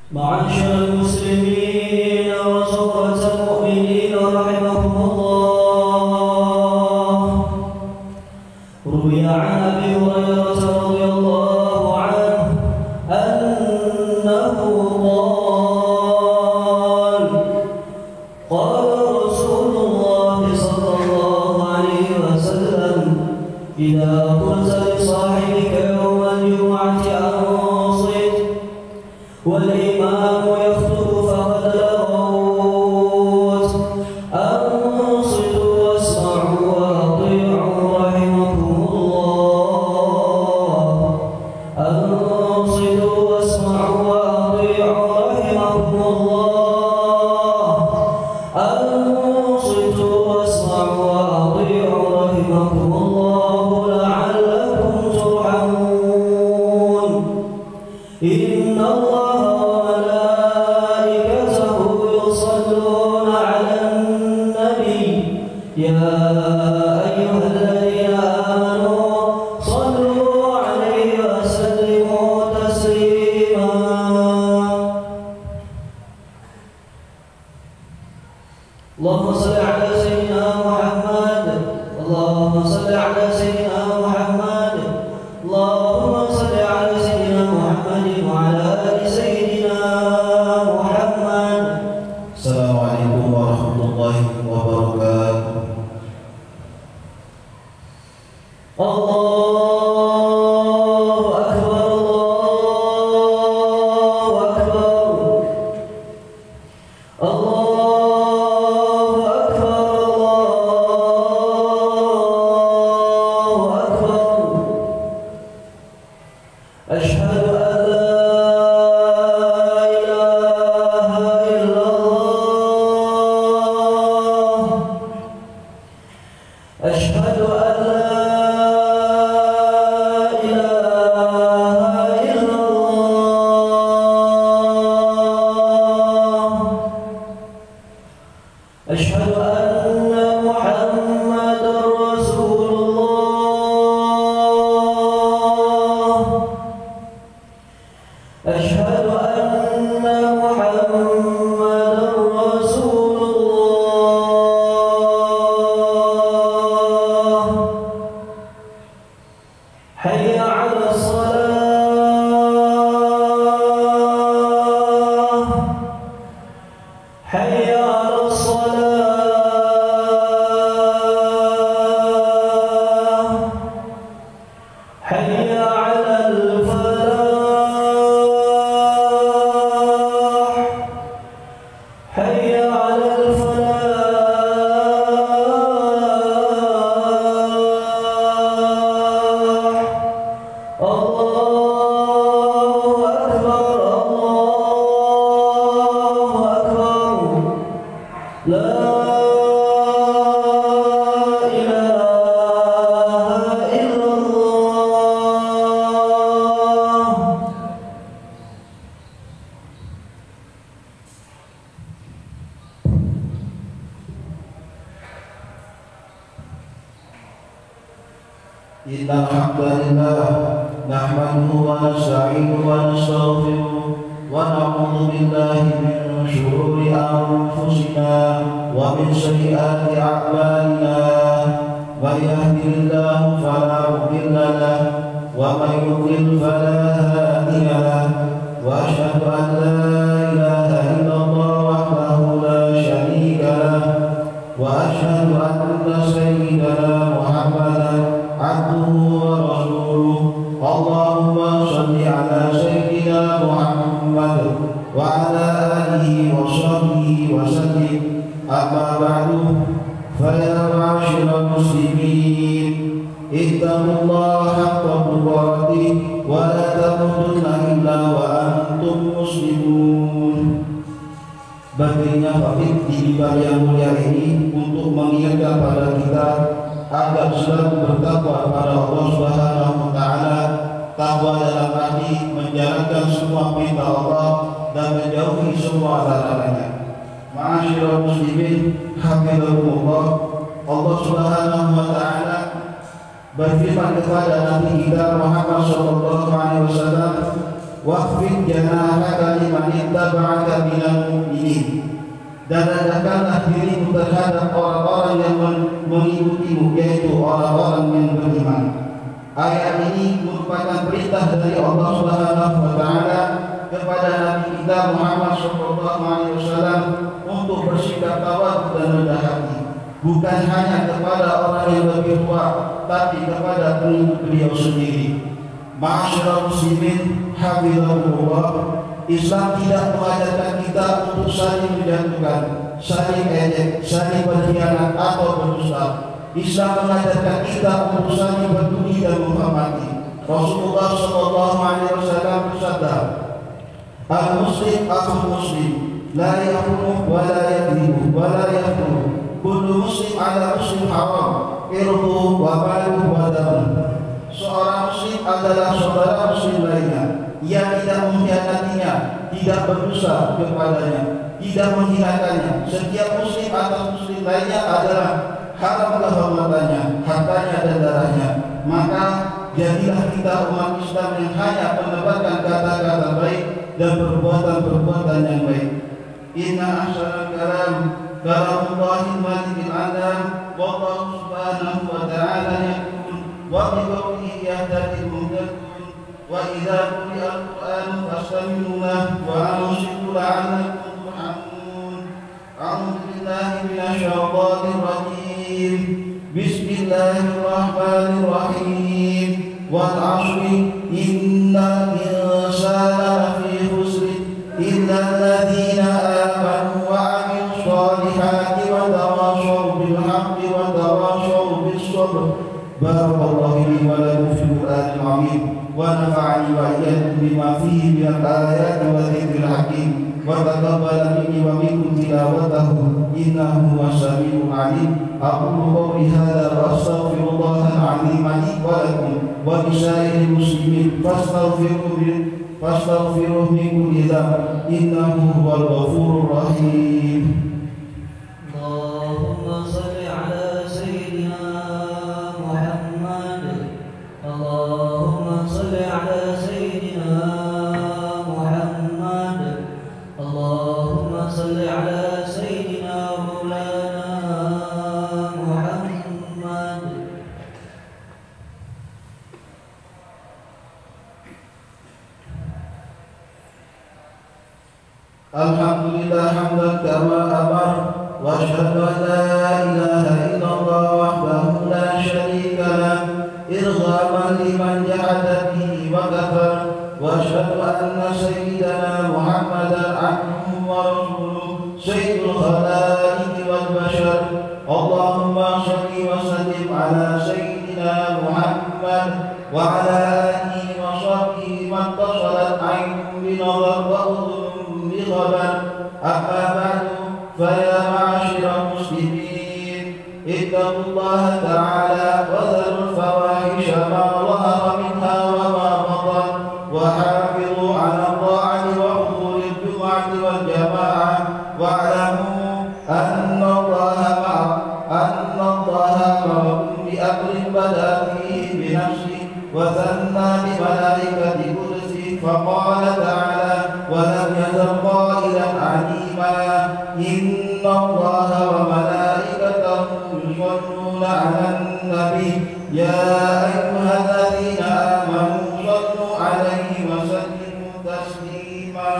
معاشر المسلمين وزمرة المؤمنين رحمكم الله، روي عن أبي هريرة رضي الله عنه أنه قال رسول الله صلى الله عليه وسلم: إذا قلت لصاحبك يوم الجمعة أنصت والإمام يخطب فقد لغوت، أنصتوا واسمعوا وأطيعوا رحمكم الله، أنصتوا واسمعوا وأطيعوا رحمكم الله، أنصتوا واسمعوا وأطيعوا رحمكم الله لعلكم ترحمون. إن الله وملائكته يصلون على النبي، يا أيها الذين آمنوا صلوا عليه وسلموا تسليما. اللهم صل على سيدنا محمد، اللهم صل على سيدنا محمد، اللهم صل على سيدنا محمد وعلى آل سيدنا محمد. Assalamualaikum warahmatullahi wabarakatuh. Allahu Akbar, Allahu Akbar, Allahu Akbar, Allahu Akbar. Asyhadu an la ilaha illallah, asyhadu an la ilaha illallah, asyhadu anna Muhammadar Rasulullah, asyhadu anna Muhammadar Rasulullah. Hayya 'alas salah, hayya 'alas salah, hayya 'alal falah, hayya 'alal falah. Allahu Akbar, Allahu Akbar. La ilaha illallah. Innal hamdalillah nahmaduhu wa nasta'inuhu wa nastaghfiruh wa na'udzu billahi min shururi anfusina wa min sayyiati a'malina. May yahdihillahu fala mudilla lahu wa may yudlil fala hadiya lahu. Wa asyhadu an la ilaha illallah wahdahu la syarika lahu wa asyhadu anna sayyidana Muhammadan abduhu wa rasuluh. Allahumma shalli ala sayyidina Muhammad wa ala alihi wa sahbihi wa sallim. Amma ba'du, fa ya ma'asyiral muslimin, ittaqullaha haqqa tuqatih wa la tamutunna illa wa antum muslimun. Berdirinya Fakih di mimbar yang mulia ini untuk mengingatkan pada kita agar selalu bertakwa kepada Allah Subhanahu wa taala. Takwa dalam arti menjalankan semua perintah Allah dan menjauhi semua larangannya. Ma'asyiral muslimin, hafizakumullah. Allah Subhanahu wa taala berfirman kepada Nabi kita Muhammad sallallahu alaihi wasallam, "Waqfid janahaka liman wattaba'aka minal mu'minin. Dan rendahkanlah dirimu terhadap orang-orang yang mengikutimu, yaitu orang-orang yang beriman. Ayat ini merupakan perintah dari Allah Subhanahu wa taala kepada Nabi kita Muhammad SAW untuk bersikap tawadhu dan rendah hati, bukan hanya kepada orang yang lebih tua, tapi kepada pengikut beliau sendiri. Ma'asyiral muslimin hafizahumullah, Islam tidak mengajarkan kita untuk saling menjatuhkan, saling ejek, saling berkhianat atau berdusta. Islam mengajarkan kita untuk saling peduli dan menghormati. Rasulullah SAW bersabda, "Al-Muslim akhul Muslim, la yahmuh wa la yadribuh wa la yahmuh. Kullu Muslim ala Muslim haram, irduh wa maluh wa damuh." Seorang Muslim adalah saudara Muslim lainnya. Ia tidak mengkhianatinya, tidak berdosa kepadanya, tidak menghinakannya. Setiap Muslim atau Muslim lainnya adalah haram kehormatannya, hartanya dan darahnya. Maka jadilah kita umat Islam yang hanya menebarkan kata-kata baik dan perbuatan-perbuatan yang baik. Inna ahsanal kalam kalamullahil malikil alam, wallahu subhanahu wa ta'ala yaqul wa bi qawlihi yahtadil muhtadun wa idza quri'a al-Qur'an fastami'u lahu wa ansitu la'allakum turhamun. A'udzu billahi minasy syaithanir rajim. Bismillahirrahmanirrahim. Wal 'ashri innal insana lafi khusr illa alladziina aamanu wa 'amilus shalihati wa tawashaw bil haqqi wa tawashaw bis sabr. Barakallahu li wa lakum fil Qur'anil 'azim wa nafa'ani wa iyyakum bima fihi minal ayati wa dzikril hakim. Wa taqabbal minni wa minkum tilawatahu innahu was-sami'ul 'alim. Aqulu qawli hadza wa astaghfirullahal 'azim li wa lakum wa lisairil muslimin fastaghfiruhu min kulli dhanb innahu huwal ghafurur rahim. Allahumma shalli ala sayyidina Muhammad. Allahumma shalli ala sayyidina Muhammad. Allahumma shalli ala sayyidina Maulana Muhammad. Alhamdulillah hamdan kama amar wa asyhadu an la ilaha illallah wahdahu la syarika lah irghaman liman jahada bihi wa kafar wa asyhadu anna sayyidana Muhammadan abduhu wa rasuluh sayyidul khalaiqi wal bashar. Allahumma shalli wa sallim ala sayyidina Muhammad wa ala alihi wa sahbihi man tasalat 'ainun bi nadhar wa udhun بخبر. أما بعد فيا معاشر المسلمين اتقوا الله تعالى وذروا الفواحش ما ظهر منها وما بطن وحافظوا على الطاعة وحضور الجمعة والجماعة واعلموا أن الله أمركم بأمر بدأ فيه بنفسه وثنى بملائكة قدسه فقال تعالى ولم يزل قائلا عليما إن الله وملائكته يصلون على النبي يا أيها الذين آمنوا صلوا عليه وسلموا تسليما.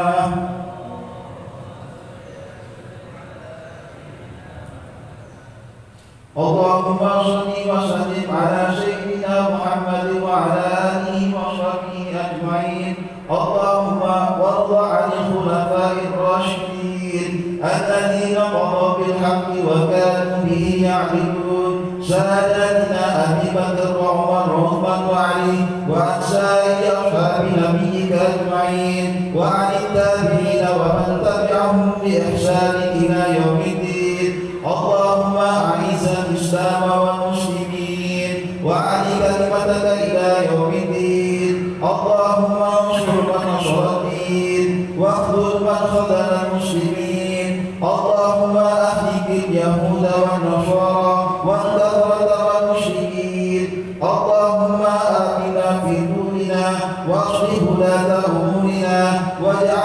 اللهم صل وسلم على سيدنا محمد وعلى آله وصحبه أجمعين. اللهم وارض عن الخلفاء الراشدين الذين قضوا بالحق وكانوا به يعدلون سادتنا أبي بكر وعمر وعثمان وعلي وعن سائر أصحاب نبيك أجمعين وعن التابعين ومن تبعهم بإحسان إلى يوم الدين. اللهم أعز الإسلام والمسلمين وأعل كلمتك إلى يوم الدين. اللهم انصر من نصر الدين واخذل من خذل المسلمين. اللهم أهلك اليهود والنصارى والكفرة والمشركين. اللهم آمنا في دورنا واصلح ولاة أمورنا واجعل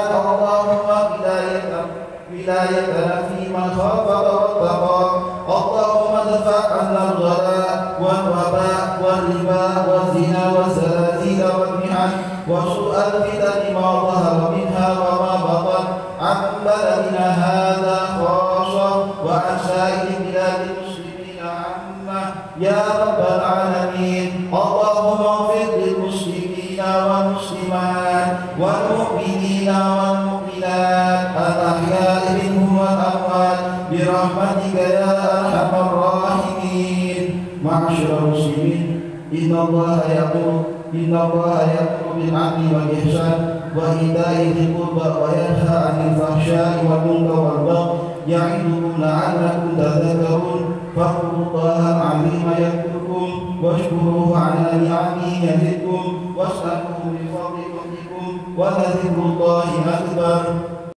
اللهم ولايتنا في من خافك واتقى. اللهم ادفع عنا الغلاء والوباء والربا والزنا والزلازل والمحن وسوء الفتن ما ظهر منها وما بطن عن بلدنا هذا خاصة وعن سائر بلاد المسلمين عامة يا رب العالمين. اللهم اغفر للمسلمين والمسلمات والمؤمنين والمؤمنات الأحياء منهم والأموات برحمتك يا أرحم الراحمين. معاشر المسلمين، إن الله يأمر بالعدل والإحسان وإيتاء ذي القربى وينهى عن الفحشاء والمنكر والبغي يعظكم لعلكم تذكرون. فاذكروا الله العظيم يذكركم واشكروه على نعمه يزدكم واسألوه من فضل ربكم ولذكر الله أكبر.